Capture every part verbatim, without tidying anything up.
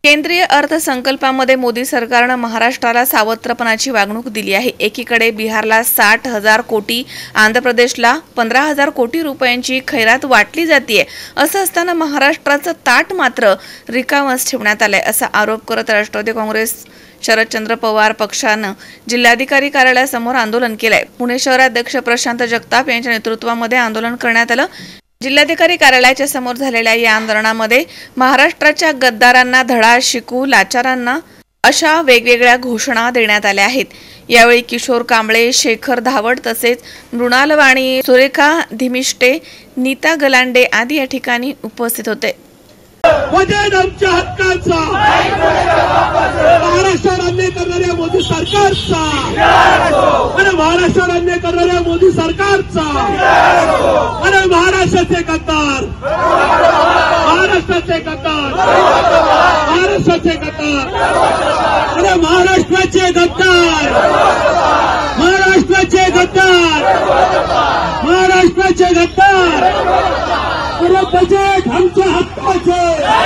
केंद्रीय अर्थसंकल्पामध्ये मोदी सरकारने महाराष्ट्राला सावत्रपणाची वागणूक दिली आहे। एकीकडे बिहारला साठ हजार कोटी, आंध्र प्रदेशला पंधरा हजार कोटी रुपयांची खैरात वाटली जाते। असं असताना महाराष्ट्राचं ताट मात्र रिकामच ठेवण्यात आलंय असा आरोप करत राष्ट्रवादी काँग्रेस शरदचंद्र पवार पक्षानं जिल्हाधिकारी कार्यालयासमोर आंदोलन केलंय। पुणे शहराध्यक्ष प्रशांत जगताप यांच्या नेतृत्वामध्ये आंदोलन करण्यात आलं। जिल्हाधिकारी कार्यालयाच्या समोर झालेल्या या आंदोलनामध्ये महाराष्ट्राच्या गद्दारांना धडा शिकू, लाचारांना अशा वेगवेगळ्या घोषणा देण्यात आल्या आहेत। यावेळी किशोर कांबळे, शेखर धावड तसेच मृणाल वाणी, सुरेखा धिमिष्टे, नीता गलांडे आदी या ठिकाणी उपस्थित होते। आमच्या हक्काचा महाराष्ट्रात अन्याय करणाऱ्या मोदी सरकारचा आणि महाराष्ट्रात अन्याय करणाऱ्या मोदी सरकारचा आणि महाराष्ट्राचे गद्दार महाराष्ट्राचे गद्दार महाराष्ट्राचे गद्दार आणि महाराष्ट्राचे गद्दार महाराष्ट्राचे गद्दार महाराष्ट्राचे गद्दार बजेट आमच्या हक्काचे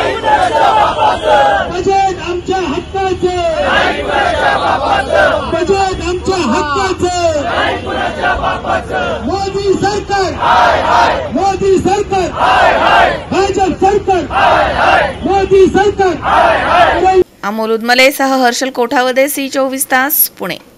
बजेट आमच्या हक्काचे बजेट आमच्या हक्काचे मोदी सरकार मोदी सरकार भाजप सरकार मोदी सरकार। अमोल उदमले सह हर्षल कोठावदे, सी चोवीस तास, पुणे।